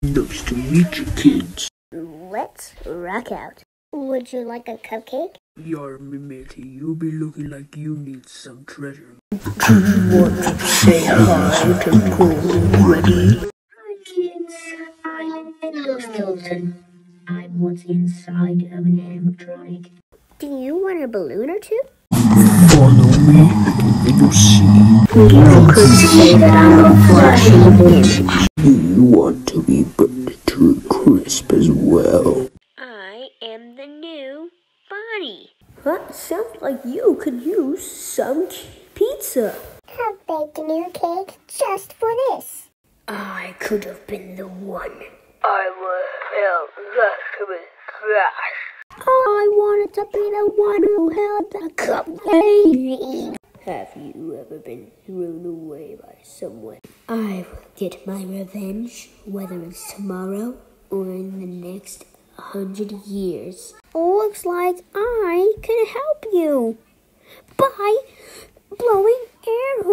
Nice to meet you, kids. Let's rock out. Would you like a cupcake? Yarmy matey, you be looking like you need some treasure. Do you want to say hi to Golden Ready? Hi kids, I'm Endostilton. I'm what's inside of an animatronic. Do you want a balloon or two? Follow me and you'll see. You could say that I'm a flashing image. You want to be burned to a crisp as well. I am the new Bonnie. That sounds like you could use some pizza. I've baked a new cake just for this. I could have been the one. I will help that with crash. I wanted to be the one who held the cupcake. Have you ever been thrown away by someone? I will get my revenge, whether it's tomorrow or in the next 100 years. Looks like I can help you by blowing air